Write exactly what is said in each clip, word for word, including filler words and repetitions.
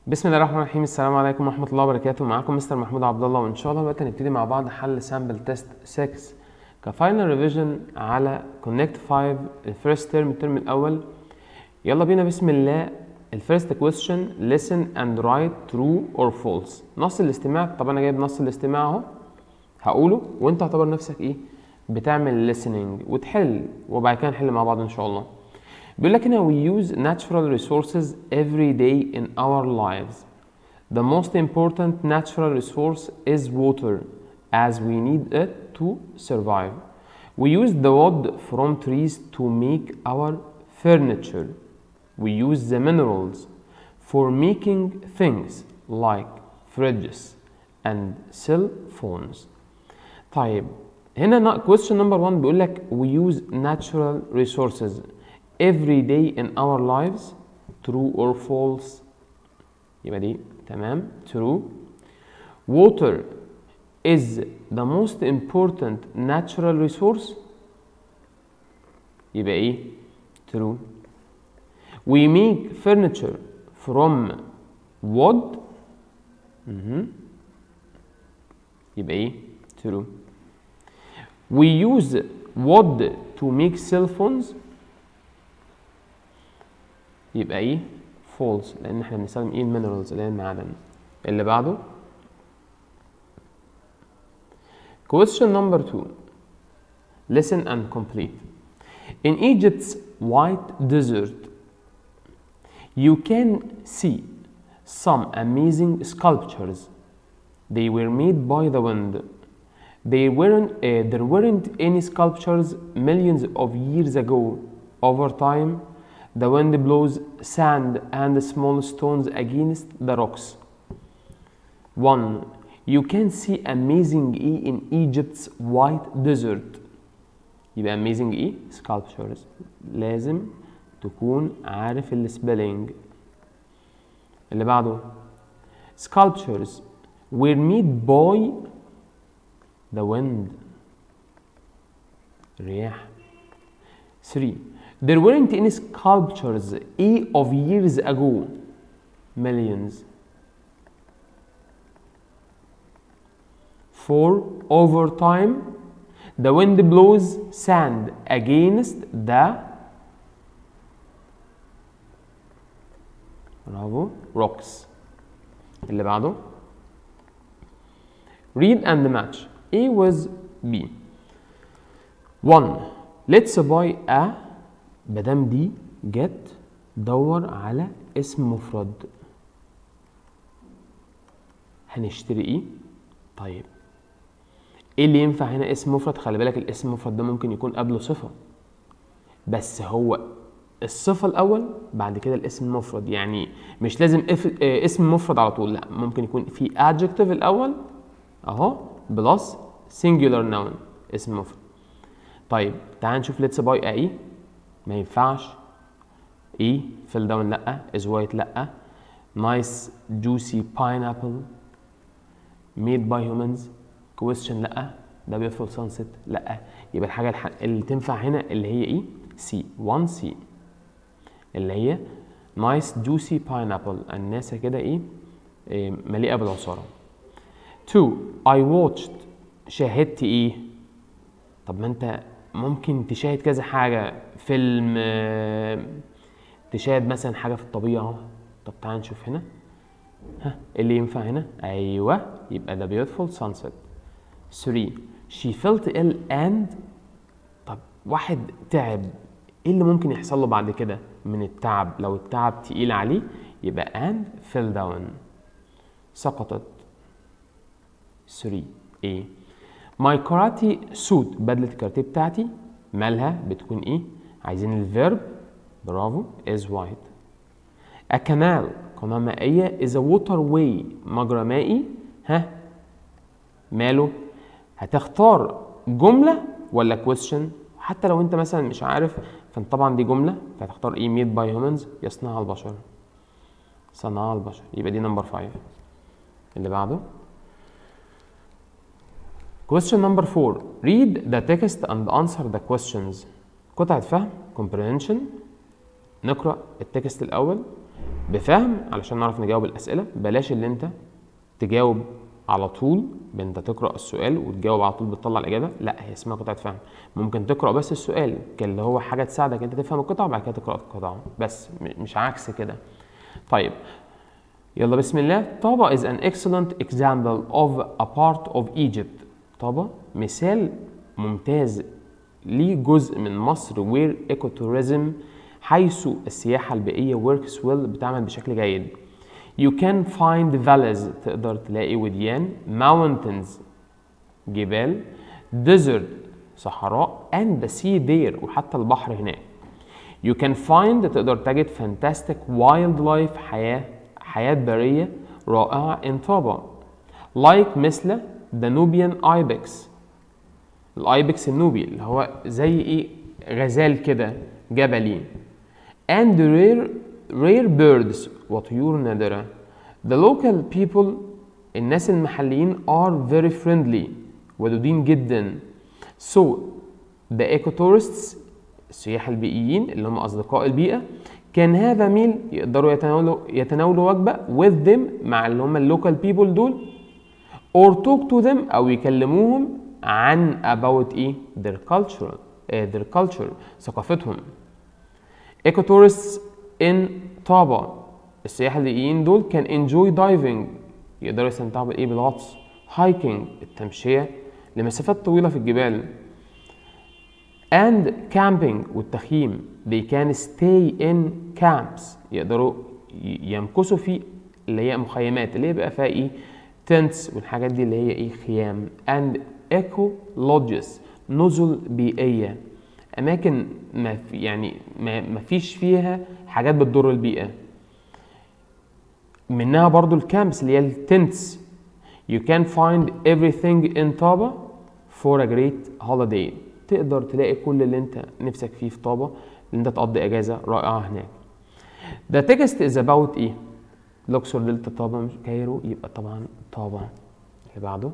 بسم الله الرحمن الرحيم. السلام عليكم ورحمة الله وبركاته. معاكم مستر محمود عبد الله، وإن شاء الله دلوقتي هنبتدي مع بعض حل سامبل تيست ستة كفاينل ريفيجن على كونكت خمسة الفيرست ترم الترم الأول. يلا بينا بسم الله. الفيرست كويستشن listen and write true or false. نص الاستماع، طب أنا جايب نص الاستماع أهو هقوله وأنت اعتبر نفسك إيه بتعمل listening وتحل، وبعد كده نحل مع بعض إن شاء الله. بيقول لك هنا we use natural resources every day in our lives. The most important natural resource is water as we need it to survive. We use the wood from trees to make our furniture. We use the minerals for making things like fridges and cell phones. طيب هنا question number one بيقول لك we use natural resources every day in our lives. True or false؟ يبقى دي تمام true. Water is the most important natural resource. يبقى ايه true. We make furniture from wood. مهم. يبقى ايه true. We use wood to make cell phones. يبقى ايه false، لان احنا بنستخدم ايه المينرالز اللي هي المعادن. اللي بعده question number two listen and complete. In Egypt's white desert you can see some amazing sculptures. They were made by the wind. They weren't, uh, there weren't any sculptures millions of years ago. Over time the wind blows sand and small stones against the rocks. One, you can see amazing E in Egypt's white desert. يبقى amazing E sculptures. لازم تكون عارف السبيلنج. اللي بعده sculptures were made by the wind. رياح. Three, there weren't any sculptures E of years ago. Millions. Four, over time the wind blows sand against the برافو rocks. اللي بعده read and match A with B. One, let's buy a. مادام دي جت دور على اسم مفرد. هنشتري ايه؟ طيب ايه اللي ينفع هنا اسم مفرد؟ خلي بالك الاسم المفرد ده ممكن يكون قبله صفة، بس هو الصفة الأول بعد كده الاسم المفرد، يعني مش لازم اسم مفرد على طول، لا ممكن يكون في adjective الأول أهو بلس singular noun اسم مفرد. طيب تعال نشوف let's buy a ايه؟ ما ينفعش. ايه fill down لا، is white لا، nice juicy pineapple made by humans question لا، ده beautiful sunset لا. يبقى الحاجة اللي تنفع هنا اللي هي ايه C one C اللي هي nice juicy pineapple، الناسة كده ايه, إيه مليئة بالعصارة. two I watched شاهدت ايه؟ طب ما انت ممكن تشاهد كذا حاجة، فيلم، تشاهد مثلا حاجة في الطبيعة. طب تعال نشوف هنا ها اللي ينفع هنا. ايوه يبقى ده beautiful sunset. three she felt ill and. طب واحد تعب، ايه اللي ممكن يحصل له بعد كده من التعب؟ لو التعب تقيل عليه يبقى and fell down سقطت. three A my karate suit بدلة الكاراتيه بتاعتي مالها بتكون ايه؟ عايزين الفيرب برافو is white. a canal قناة مائية is a waterway مجرى مائي ها ماله؟ هتختار جملة ولا question؟ حتى لو انت مثلا مش عارف فانت طبعا دي جملة، فهتختار ايه made by humans يصنعها البشر، صنعها البشر. يبقى دي نمبر خمسة. اللي بعده question number four read the text and answer the questions. قطعة فهم comprehension. نقرأ التكست الأول. بفهم علشان نعرف نجاوب الاسئله. بلاش اللي انت تجاوب على طول، انت تقرا السؤال وتجاوب على طول بتطلع الاجابه، لا هي اسمها قطعه فهم. ممكن تقرا بس السؤال اللي هو حاجه تساعدك انت تفهم القطعه وبعد كده تقرا القطعه بس، مش عكس كده. طيب يلا بسم الله. طابا is an excellent example of a part of Egypt. طابا مثال ممتاز لجزء من مصر where ecotourism حيث السياحة البيئية works well بتعمل بشكل جيد. You can find valleys تقدر تلاقي وديان، mountains جبال، desert صحراء and the sea there وحتى البحر هناك. You can find تقدر تجد fantastic wildlife حياة حياة برية رائعة in طابا like مثل the Nubian ibex الايبكس النوبي اللي هو زي ايه غزال كده جبلي and rare rare birds وطيور نادرة. The local people الناس المحليين are very friendly ودودين جدا. So the ecotourists السياح البيئيين اللي هم أصدقاء البيئة كان هذا ميل يقدروا يتناولوا يتناولوا وجبة with them مع اللي هم اللوكال بيبول دول or talk to them أو يكلموهم عن about إيه their culture uh, their culture ثقافتهم. ecotourists in طابا السياح البيئيين دول كان enjoy diving يقدروا يستمتعوا بالإيه بالغطس، hiking التمشية لمسافات طويلة في الجبال and camping والتخييم. they can stay in camps يقدروا يمكثوا في اللي هي مخيمات اللي هي بقى فيها ايه tents والحاجات دي اللي هي ايه خيام and eco lodges نزل بيئية اماكن ما في يعني ما, ما فيش فيها حاجات بتضر البيئة، منها برضو الكامبس اللي هي التنتس. you can find everything in طابا for a great holiday تقدر تلاقي كل اللي انت نفسك فيه في طابا اللي انت تقضي اجازه رائعه هناك. The text is about ايه؟ لوكسور دلتا طابا كايرو يبقى طبعا طابا. اللي بعده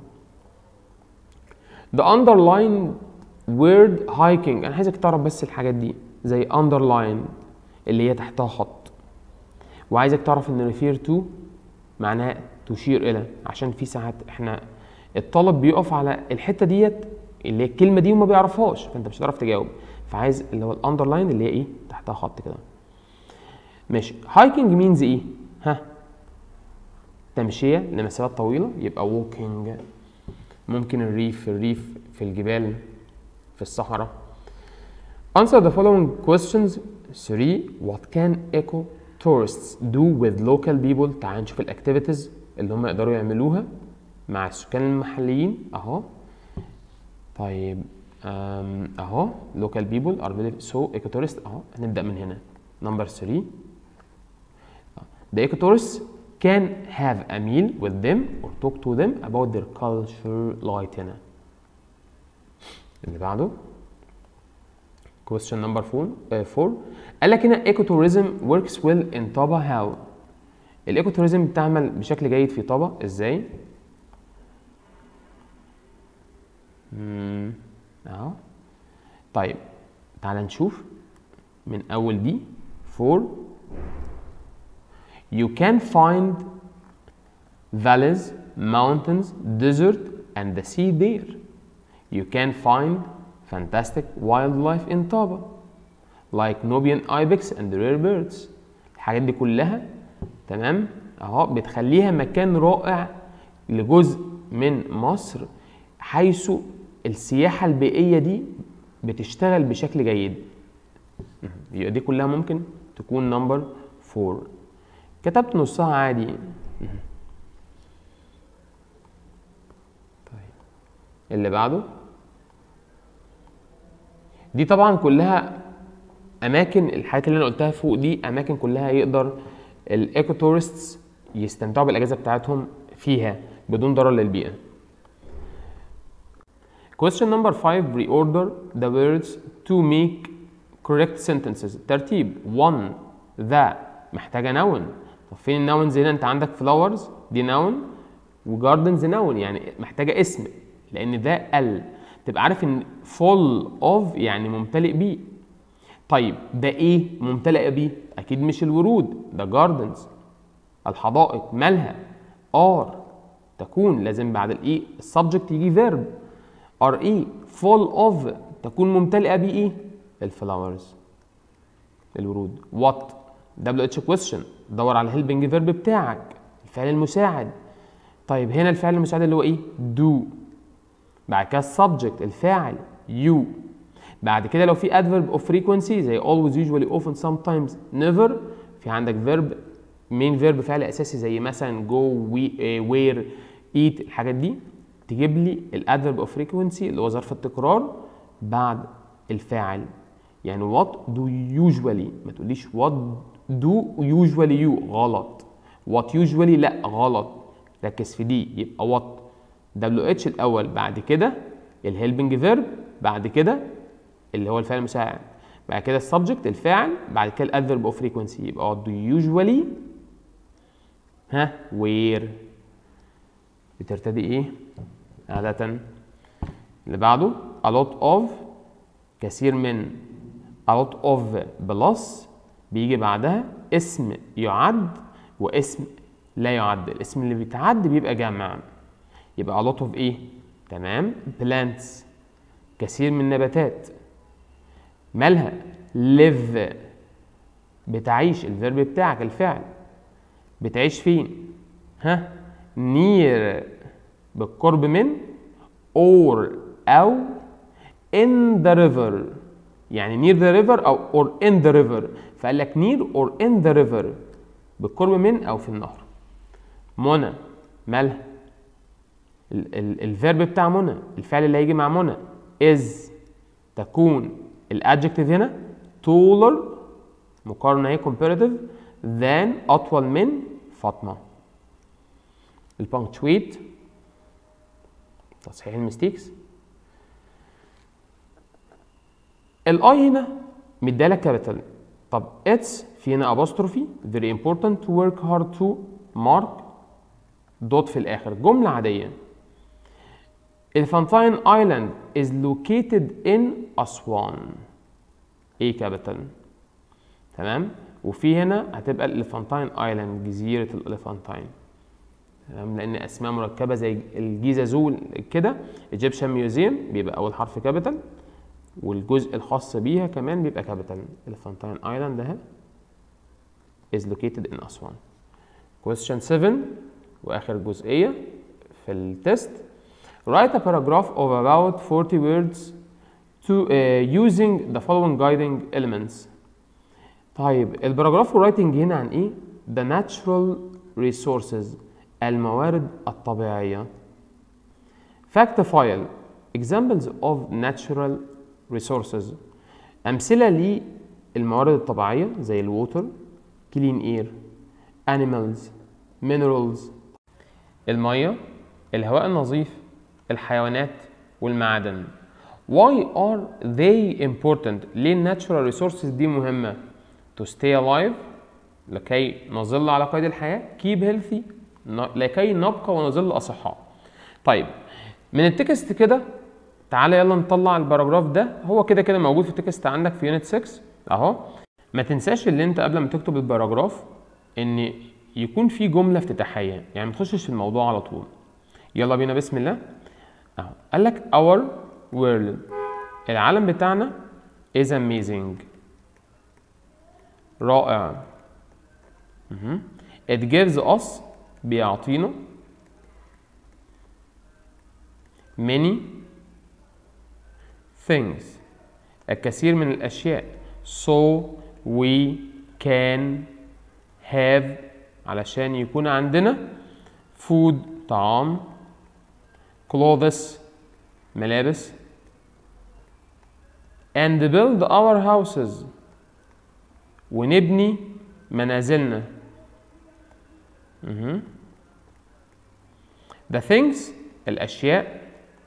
The underline word hiking انا عايزك تعرف بس الحاجات دي زي underline اللي هي تحتها خط، وعايزك تعرف ان refer to معناها تشير الى، عشان في ساعات احنا الطالب بيقف على الحته ديت اللي هي الكلمه دي وما بيعرفهاش فانت مش هتعرف تجاوب، فعايز اللي هو الاندرلاين اللي هي ايه تحتها خط كده. ماشي. هايكنج مينز ايه؟ ها تمشيه لمسافات طويله يبقى ووكينج. ممكن الريف الريف في الجبال في الصحراء. Answer the following questions. three. What can eco tourists do with local people؟ تعال نشوف الاكتيفيتيز اللي هم يقدروا يعملوها مع السكان المحليين اهو. طيب اهو local people are very so ecotourists اهو. هنبدأ من هنا number three. The ecotourists can have a meal with them or talk to them about their culture لغاية هنا. اللي بعده question number four. uh, four. قال لك هنا ecotourism works well in طابا how؟ الايكوتوريزم بتعمل بشكل جيد في طابا ازاي؟ امم اهو. طيب تعال نشوف من اول دي. four. You can find valleys, mountains, desert and the sea there. You can find fantastic wildlife in طابا like Nubian ibex and rare birds. الحاجات دي كلها تمام اهو بتخليها مكان رائع لجزء من مصر حيث السياحة البيئية دي بتشتغل بشكل جيد. يبقى دي كلها ممكن تكون نمبر فور. كتبت نصها عادي. طيب اللي بعده دي طبعا كلها اماكن الحاجات اللي انا قلتها فوق دي اماكن كلها يقدر الايكو تورستس يستمتعوا بالاجازه بتاعتهم فيها بدون ضرر للبيئه. Question number five. Reorder the words to make correct sentences. ترتيب. one. the محتاجه noun. طب فين الناونز هنا؟ انت عندك flowers دي noun وجاردنز noun يعني محتاجه اسم لان ده ال تبقى عارف ان full of يعني ممتلئ بيه. طيب ده ايه ممتلئه بيه؟ اكيد مش الورود، ده جاردنز، الحدائق. مالها؟ ار تكون لازم بعد الايه السبجكت يجي فيرب. ار ايه فول اوف تكون ممتلئه بيه ايه؟ الفلاورز، الورود. وات دبليو اتش كويستشن، دور على الهيلبنج فيرب بتاعك، الفعل المساعد. طيب هنا الفعل المساعد اللي هو ايه؟ دو. بعد كده السبجكت الفاعل يو. بعد كده لو في adverb of frequency زي always usually often sometimes never، في عندك verb main verb فعل اساسي زي مثلا go we, uh, where eat، الحاجات دي تجيب لي الادفيرب of frequency اللي هو ظرف التكرار بعد الفاعل. يعني what do usually، ما تقوليش what do usually you، غلط. what usually لا غلط، ركز في دي. يبقى what دبليو اتش الاول، بعد كده الهيلبنج فيرب، بعد كده اللي هو الفعل المساعد، بعد كده السبجكت الفاعل، بعد كده الادفيرب اوف فريكونسي. يبقى what do usually ها where بترتدي ايه عادة. اللي بعده a lot of كثير من، a lot of بلس بيجي بعدها اسم يعد واسم لا يعد. الاسم اللي بيتعد بيبقى جمع، يبقى a lot of ايه؟ تمام. plants كثير من النباتات. مالها؟ live بتعيش، الفيرب بتاعك الفعل. بتعيش فين؟ ها؟ near بالقرب من، or أو in the river، يعني near the river أو or in the river، فقال لك near or in the river بالقرب من أو في النهر. منى مالها؟ الفيرب بتاع منى، الفعل اللي هيجي مع منى is تكون الادجكتيف هنا taller، مقارنة هي comparative than أطول من فاطمة. البانكتويت تصحيح المستيكس. الاي هنا مديالك كابيتال، طب اتس في هنا apostrophe very important to work hard to mark دوت في الاخر، جملة عادية. Elephantine Island is located in أسوان، ايه كابيتال، تمام. وفي هنا هتبقى الإليفانتاين ايلاند، جزيرة الإليفانتاين، تمام، لأن أسماء مركبة زي الجيزة زو كده. ايجيبشن ميوزيوم بيبقى أول حرف كابيتال، والجزء الخاص بيها كمان بيبقى كابيتال. إليفانتاين ايلاند اهي is located in أسوان. question سبعة وآخر جزئية في التست. write a paragraph of about forty words to uh, using the following guiding elements. طيب الباراجراف والرايتنج هنا عن ايه؟ the natural resources، الموارد الطبيعية. fact file examples of natural resources، أمثلة للموارد الطبيعية زي الووتر، clean air، animals، minerals، المية، الهواء النظيف، الحيوانات، والمعادن. why are they important؟ ليه الناتشورال ريسورسز دي مهمة؟ to stay alive لكي نظل على قيد الحياة، keep healthy لكي نبقى ونظل أصحاء. طيب من التكست كده تعالى يلا نطلع الباراجراف ده، هو كده كده موجود في التكست عندك في يونت ستة اهو. ما تنساش اللي انت قبل ما تكتب الباراجراف ان يكون في جملة افتتاحية، يعني ما تخشش في الموضوع على طول. يلا بينا بسم الله اهو. قال لك our world، العالم بتاعنا is amazing، رائع. it gives us بيعطينا many things، الكثير من الأشياء. so we can have علشان يكون عندنا food طعام، clothes ملابس، and build our houses ونبني منازلنا. مه. the things الأشياء.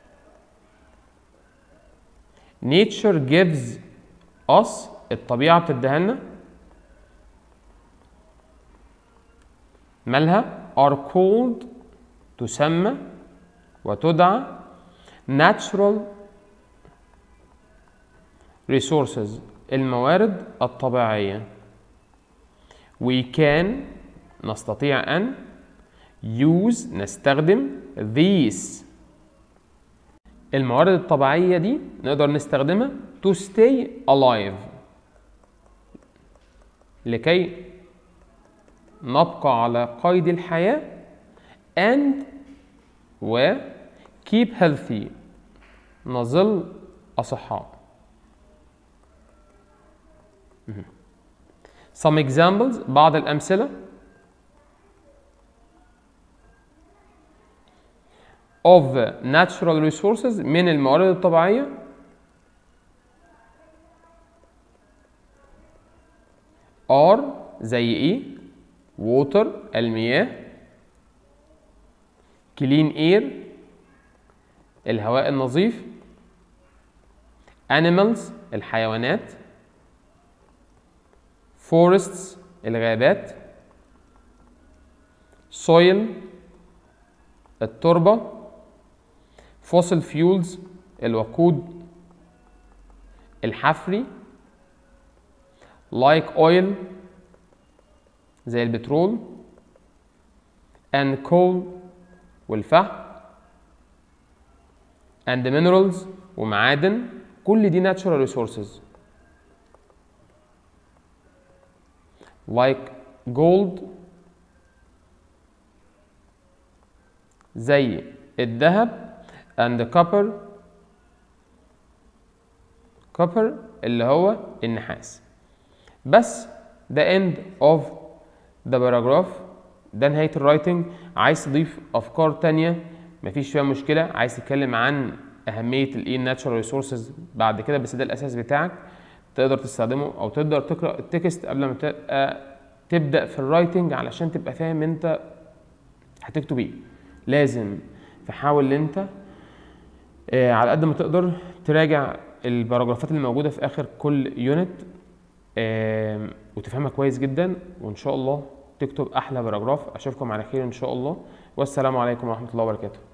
nature gives us الطبيعة بتديها لنا. مالها؟ are called تسمى وتدعى natural resources، الموارد الطبيعية. we can نستطيع أن use نستخدم these الموارد الطبيعية دي نقدر نستخدمها to stay alive لكي نبقى على قيد الحياة and و keep healthy نظل أصحاء. some examples بعض الأمثلة of natural resources من الموارد الطبيعية are زي ايه؟ water المياه، clean air الهواء النظيف، animals الحيوانات، forests الغابات، soil التربة، fossil fuels الوقود الحفري، like oil زي البترول، and coal والفحم، and minerals ومعادن، كل دي natural resources like gold زي الذهب and copper copper اللي هو النحاس. بس the end of the paragraph ده نهاية الرايتنج. عايز تضيف أفكار تانية مفيش فيها مشكلة، عايز تتكلم عن أهمية الإيه natural resources بعد كده بس ده الأساس بتاعك تقدر تستخدمه أو تقدر تقرأ التكست قبل ما تبدأ في الرايتنج علشان تبقى فاهم أنت هتكتب إيه. لازم تحاول ان انت آه على قد ما تقدر تراجع الباراجرافات اللي موجوده في اخر كل يونت آه وتفهمها كويس جدا، وان شاء الله تكتب احلى باراجراف. اشوفكم على خير ان شاء الله، والسلام عليكم ورحمه الله وبركاته.